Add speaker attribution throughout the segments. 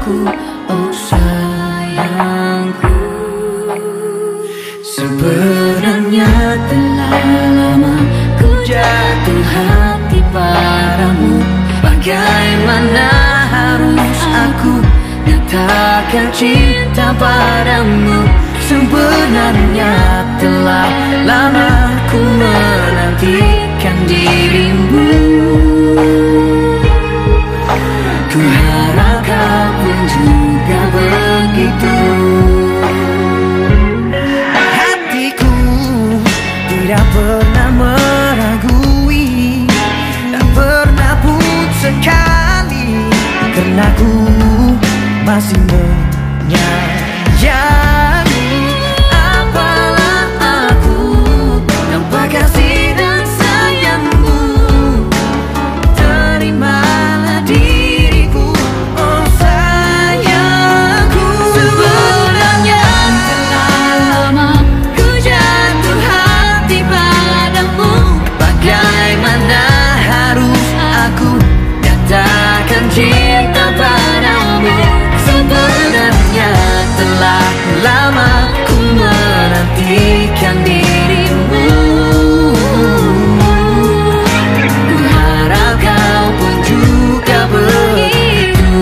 Speaker 1: aku, oh sayangku. Sebenarnya telah lama ku jatuh hati padamu. Bagaimana harus aku nyatakan cinta padamu? Sebenarnya telah lama ku menantikan dirimu. Ku harap kau pun juga begitu. Hatiku tidak pernah meragui, tak pernah pun sekali, karena ku masih menyayangi. Apalah aku tanpa kasih dan sayangmu. Terimalah diriku, oh sayangku. Sebenarnya telah lama ku jatuh hati padamu. Bagaimana harus aku nyatakan cinta padamu? Sebenarnya telah lama ku menantikan dirimu. Ku harap kau pun juga begitu.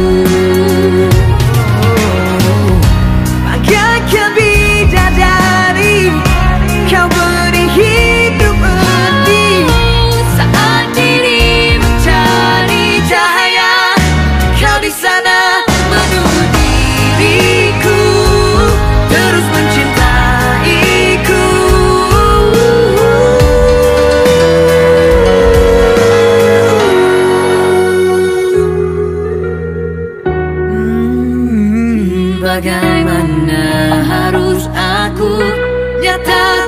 Speaker 1: Bagaikan bidadari, kau beri hidup erti saat diri mencari cahaya. Kau di sana menunggu diriku, terus mencintaiku. Bagaimana harus aku nyatakan